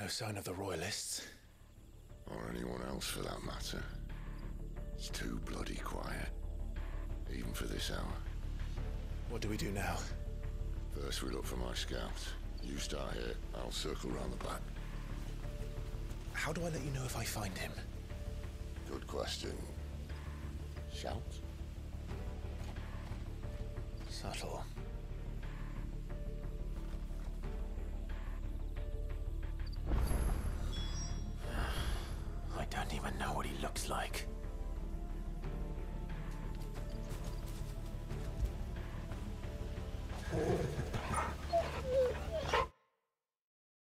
no sign of the Royalists. Or anyone else for that matter. It's too bloody quiet. Even for this hour. What do we do now? First we look for my scouts. You start here, I'll circle round the back. How do I let you know if I find him? Good question. Shout? Subtle. I don't even know what he looks like.